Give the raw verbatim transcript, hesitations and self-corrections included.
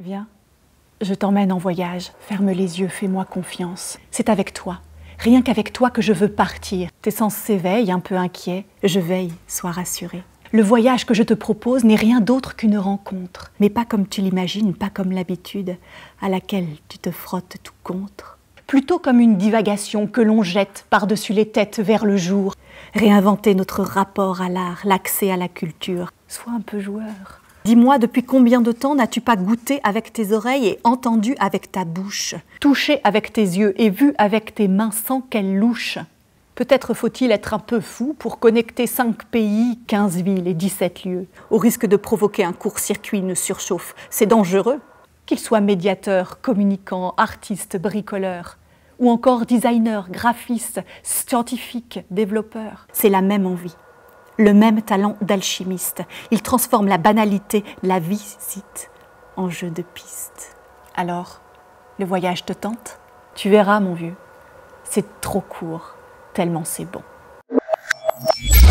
Viens, je t'emmène en voyage. Ferme les yeux, fais-moi confiance. C'est avec toi, rien qu'avec toi que je veux partir. Tes sens s'éveillent, un peu inquiets. Je veille, sois rassuré. Le voyage que je te propose n'est rien d'autre qu'une rencontre. Mais pas comme tu l'imagines, pas comme l'habitude, à laquelle tu te frottes tout contre. Plutôt comme une divagation que l'on jette par-dessus les têtes vers le jour. Réinventer notre rapport à l'art, l'accès à la culture. Sois un peu joueur. Dis-moi, depuis combien de temps n'as-tu pas goûté avec tes oreilles et entendu avec ta bouche, touché avec tes yeux et vu avec tes mains sans qu'elles louchent? Peut-être faut-il être un peu fou pour connecter cinq pays, quinze villes et dix-sept lieux, au risque de provoquer un court-circuit, une surchauffe. C'est dangereux. Qu'il soit médiateur, communicant, artiste, bricoleur, ou encore designer, graphiste, scientifique, développeur. C'est la même envie. Le même talent d'alchimiste. Il transforme la banalité, la visite, en jeu de piste. Alors, le voyage te tente? Tu verras, mon vieux, c'est trop court, tellement c'est bon.